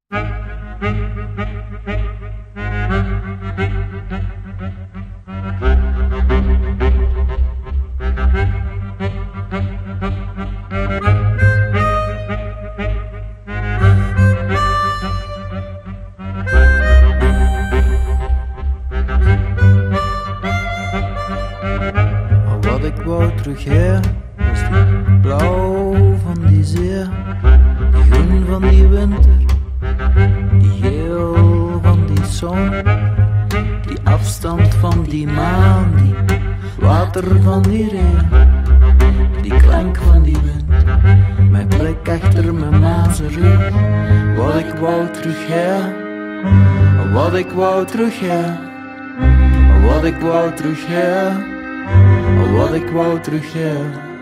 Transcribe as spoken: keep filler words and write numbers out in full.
Wat ik wou terug her, was die blauw van die zee, die groen van die winter, die geel van die zon, die afstand van die maan, die water van die regen, die klank van die wind, mijn plek achter mijn mazen rug. Wat ik wou terug her, wat ik wou terug her, wat ik wou terug her. Wat ik wou terug, ja.